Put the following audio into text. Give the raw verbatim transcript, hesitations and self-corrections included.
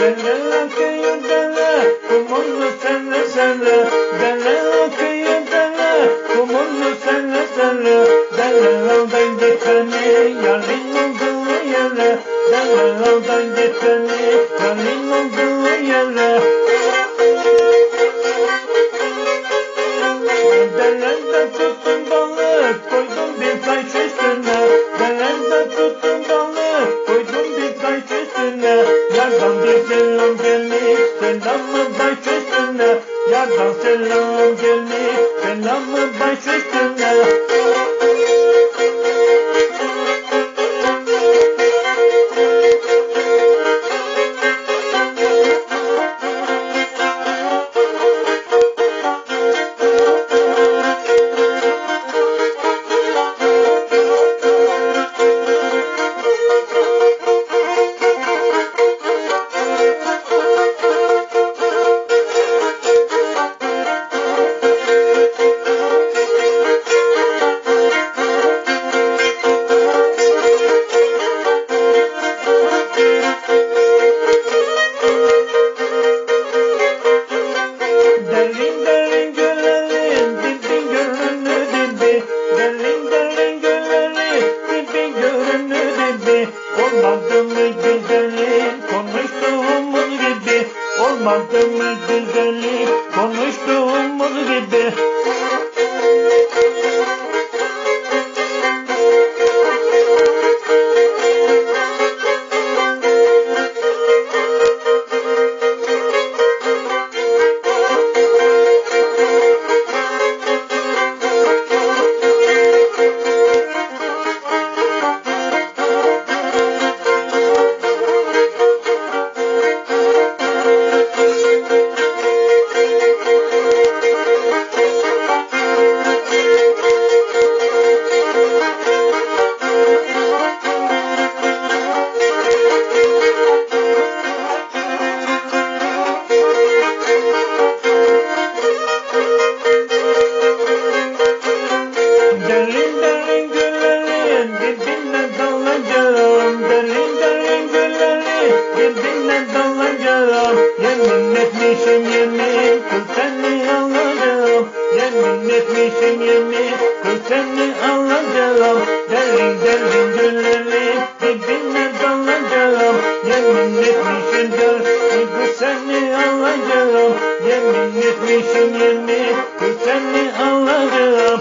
Delle akıyor delle, kumonlu selle selle. Delle akıyor delle, kumonlu selle selle. Delle aldan gitmeni, yarın olduğu yere. Delle aldan gitmeni, yarın olduğu yere. Delende tuttum balık, koydum bir taş üstüne. Delende tuttum balık, koydum bir taş üstüne. Yardan bir selam gelmiş, selamı baş üstüne. Yardan selam gelmiş, selamı baş üstüne. Olmadı mı güzelim konuştuğumuz gibi? Olmadı mı güzelim konuştuğumuz gibi? Yemin etmişim yemin, kız seni alacağım. Yemin etmişim yemin, kız seni alacağım. Derin derin güllerim, dibine dalacağım. Yemin etmişim gör, kız seni alacağım. Yemin etmişim yemin, kız seni alacağım.